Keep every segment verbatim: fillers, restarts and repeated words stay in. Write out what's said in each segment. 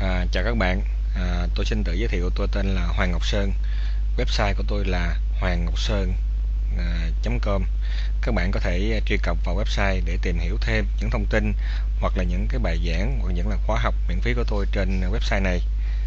À, chào các bạn, à, tôi xin tự giới thiệu, tôi tên là Hoàng Ngọc Sơn. Website của tôi là hoàng ngọc sơn chấm com. Các bạn có thể truy cập vào website để tìm hiểu thêm những thông tin hoặc là những cái bài giảng hoặc những là khóa học miễn phí của tôi trên website này.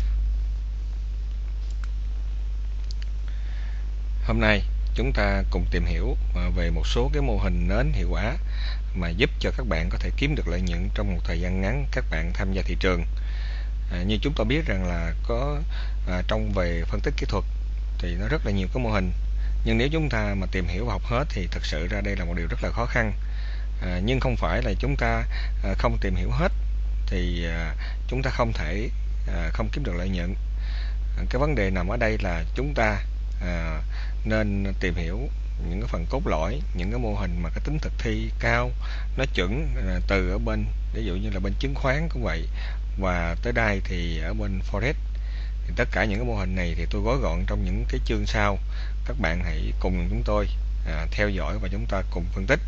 Hôm nay chúng ta cùng tìm hiểu về một số cái mô hình nến hiệu quả mà giúp cho các bạn có thể kiếm được lợi nhuận trong một thời gian ngắn các bạn tham gia thị trường. À, như chúng ta biết rằng là có à, trong về phân tích kỹ thuật thì nó rất là nhiều cái mô hình, nhưng nếu chúng ta mà tìm hiểu và học hết thì thật sự ra đây là một điều rất là khó khăn. À, nhưng không phải là chúng ta à, không tìm hiểu hết thì à, chúng ta không thể à, không kiếm được lợi nhuận. À, cái vấn đề nằm ở đây là chúng ta à, nên tìm hiểu những cái phần cốt lõi, những cái mô hình mà cái tính thực thi cao, nó chuẩn à, từ ở bên, ví dụ như là bên chứng khoán cũng vậy, và tới đây thì ở bên Forex. Thì tất cả những cái mô hình này thì tôi gói gọn trong những cái chương sau. Các bạn hãy cùng chúng tôi à, theo dõi và chúng ta cùng phân tích.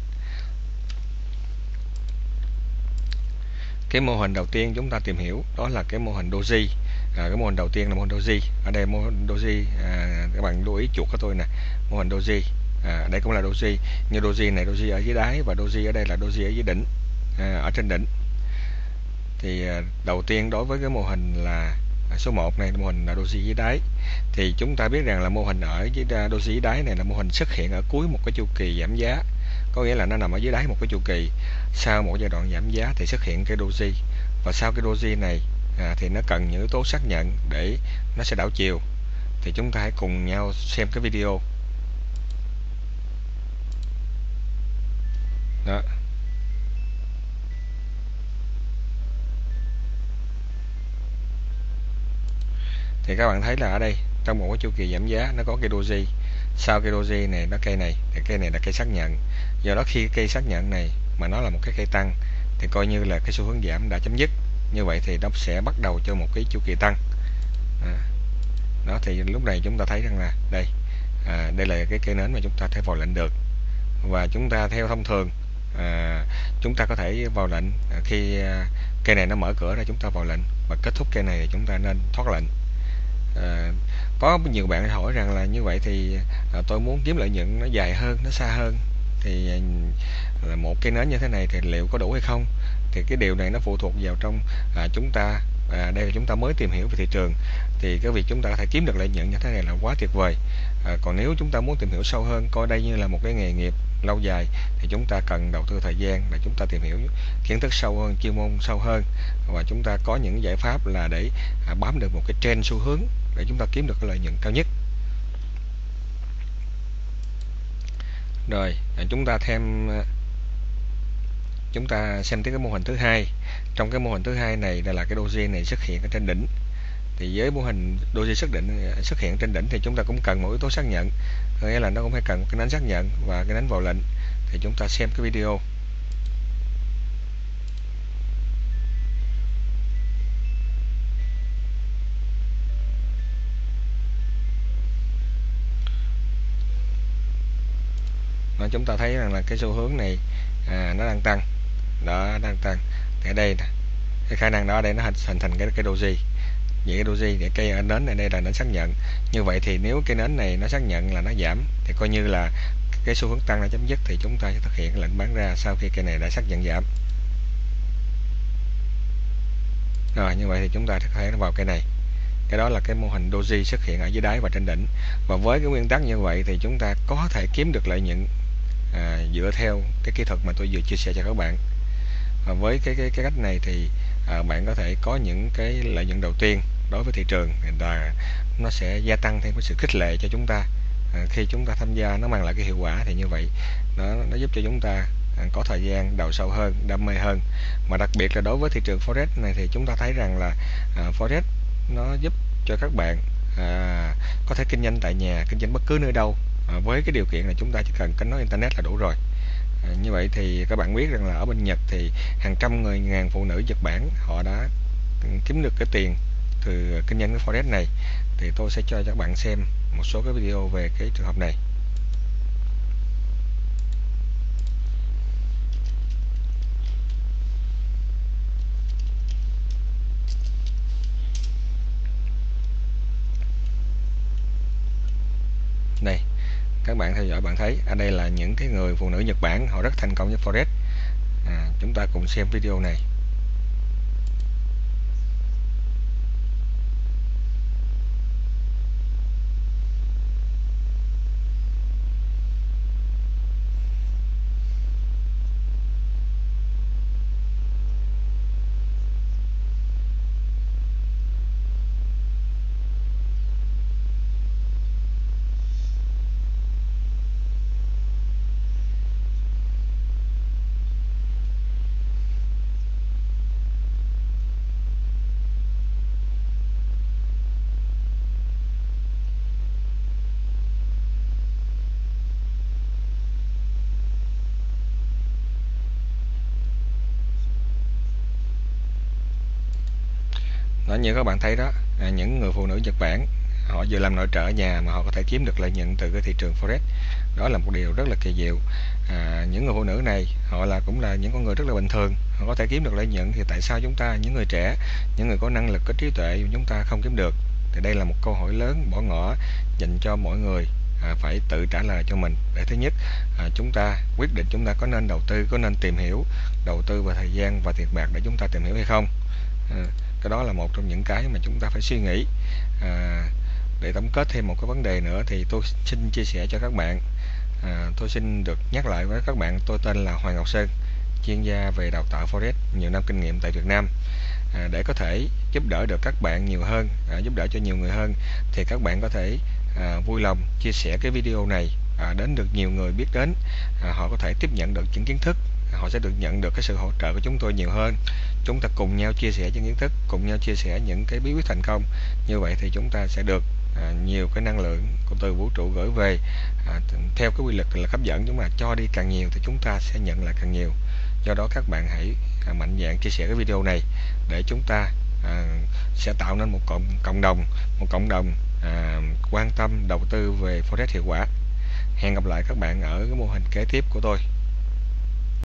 Cái mô hình đầu tiên chúng ta tìm hiểu đó là cái mô hình Doji. À, cái mô hình đầu tiên là mô hình Doji. Ở đây mô hình Doji, à, các bạn lưu ý chuột của tôi nè, mô hình Doji. À, đây cũng là Doji, như Doji này Doji ở dưới đáy và Doji ở đây là Doji ở dưới đỉnh, à, ở trên đỉnh. Thì à, đầu tiên đối với cái mô hình là số một này, mô hình là Doji dưới đáy, thì chúng ta biết rằng là mô hình ở dưới Doji dưới đáy này là mô hình xuất hiện ở cuối một cái chu kỳ giảm giá, có nghĩa là nó nằm ở dưới đáy một cái chu kỳ. Sau một giai đoạn giảm giá thì xuất hiện cái Doji, và sau cái Doji này à, thì nó cần những yếu tố xác nhận để nó sẽ đảo chiều. Thì chúng ta hãy cùng nhau xem cái video đó. Thì các bạn thấy là ở đây trong một cái chu kỳ giảm giá nó có cây doji, sau cây doji này nó cây này thì cây này là cây xác nhận. Do đó khi cây xác nhận này mà nó là một cái cây tăng thì coi như là cái xu hướng giảm đã chấm dứt. Như vậy thì nó sẽ bắt đầu cho một cái chu kỳ tăng. À, đó thì lúc này chúng ta thấy rằng là đây, à, đây là cái cây nến mà chúng ta thể vào lệnh được, và chúng ta theo thông thường à, chúng ta có thể vào lệnh à, khi à, cây này nó mở cửa ra chúng ta vào lệnh, và kết thúc cây này thì chúng ta nên thoát lệnh. À, có nhiều bạn hỏi rằng là như vậy thì à, tôi muốn kiếm lợi nhuận nó dài hơn, nó xa hơn, thì à, là một cái nến như thế này thì liệu có đủ hay không? Thì cái điều này nó phụ thuộc vào trong à, chúng ta à, đây là chúng ta mới tìm hiểu về thị trường, thì cái việc chúng ta có thể kiếm được lợi nhuận như thế này là quá tuyệt vời. À, còn nếu chúng ta muốn tìm hiểu sâu hơn, coi đây như là một cái nghề nghiệp lâu dài, thì chúng ta cần đầu tư thời gian để chúng ta tìm hiểu kiến thức sâu hơn, chuyên môn sâu hơn, và chúng ta có những giải pháp là để à, bám được một cái trend xu hướng để chúng ta kiếm được cái lợi nhuận cao nhất. Rồi à, chúng ta thêm chúng ta xem tới cái mô hình thứ hai. Trong cái mô hình thứ hai này là, là cái doji này xuất hiện ở trên đỉnh. Thì với mô hình doji xuất định xuất hiện trên đỉnh thì chúng ta cũng cần một yếu tố xác nhận, nghĩa là nó cũng phải cần một cái nến xác nhận và cái nến vào lệnh. Thì chúng ta xem cái video. Đó, chúng ta thấy rằng là cái xu hướng này à, nó đang tăng, đó đang tăng. Thì ở đây cái khả năng đó ở đây nó hình thành cái cái doji. Vậy cái doji để cây nến này đây là nó xác nhận. Như vậy thì nếu cái nến này nó xác nhận là nó giảm thì coi như là cái xu hướng tăng đã chấm dứt, thì chúng ta sẽ thực hiện lệnh bán ra sau khi cây này đã xác nhận giảm. Rồi như vậy thì chúng ta có thể vào cây này. Cái đó là cái mô hình doji xuất hiện ở dưới đáy và trên đỉnh. Và với cái nguyên tắc như vậy thì chúng ta có thể kiếm được lợi nhuận à, dựa theo cái kỹ thuật mà tôi vừa chia sẻ cho các bạn. Và với cái cái cái cách này thì à, bạn có thể có những cái lợi nhuận đầu tiên đối với thị trường, là nó sẽ gia tăng thêm cái sự khích lệ cho chúng ta. À, khi chúng ta tham gia nó mang lại cái hiệu quả thì như vậy nó nó giúp cho chúng ta à, có thời gian đào sâu hơn, đam mê hơn. Mà đặc biệt là đối với thị trường forex này thì chúng ta thấy rằng là à, forex nó giúp cho các bạn à, có thể kinh doanh tại nhà, kinh doanh bất cứ nơi đâu, à, với cái điều kiện là chúng ta chỉ cần kết nối internet là đủ rồi. À, như vậy thì các bạn biết rằng là ở bên Nhật thì hàng trăm người, ngàn phụ nữ Nhật Bản họ đã kiếm được cái tiền từ kinh doanh cái forex này. Thì tôi sẽ cho các bạn xem một số cái video về cái trường hợp này. bạn theo dõi bạn thấy ở đây là những cái người phụ nữ Nhật Bản họ rất thành công với Forex. À, chúng ta cùng xem video này. Đó, như các bạn thấy đó, à, những người phụ nữ Nhật Bản họ vừa làm nội trợ ở nhà mà họ có thể kiếm được lợi nhuận từ cái thị trường Forex. Đó là một điều rất là kỳ diệu. À, những người phụ nữ này họ là cũng là những con người rất là bình thường, họ có thể kiếm được lợi nhuận, thì tại sao chúng ta, những người trẻ, những người có năng lực, có trí tuệ, chúng ta không kiếm được? Thì đây là một câu hỏi lớn bỏ ngỏ dành cho mọi người à, phải tự trả lời cho mình. Để thứ nhất, à, chúng ta quyết định chúng ta có nên đầu tư, có nên tìm hiểu, đầu tư vào thời gian và tiền bạc để chúng ta tìm hiểu hay không. À, cái đó là một trong những cái mà chúng ta phải suy nghĩ. À, để tổng kết thêm một cái vấn đề nữa thì tôi xin chia sẻ cho các bạn. À, tôi xin được nhắc lại với các bạn, tôi tên là Hoàng Ngọc Sơn, chuyên gia về đào tạo Forex, nhiều năm kinh nghiệm tại Việt Nam. À, để có thể giúp đỡ được các bạn nhiều hơn, à, giúp đỡ cho nhiều người hơn, thì các bạn có thể à, vui lòng chia sẻ cái video này à, đến được nhiều người biết đến. À, họ có thể tiếp nhận được những kiến thức, họ sẽ được nhận được cái sự hỗ trợ của chúng tôi nhiều hơn. Chúng ta cùng nhau chia sẻ những kiến thức, cùng nhau chia sẻ những cái bí quyết thành công. Như vậy thì chúng ta sẽ được à, nhiều cái năng lượng của từ vũ trụ gửi về. À, theo cái quy luật là hấp dẫn, chúng ta cho đi càng nhiều thì chúng ta sẽ nhận lại càng nhiều. Do đó các bạn hãy à, mạnh dạn chia sẻ cái video này để chúng ta à, sẽ tạo nên một cộng cộng đồng, một cộng đồng à, quan tâm đầu tư về Forex hiệu quả. Hẹn gặp lại các bạn ở cái mô hình kế tiếp của tôi.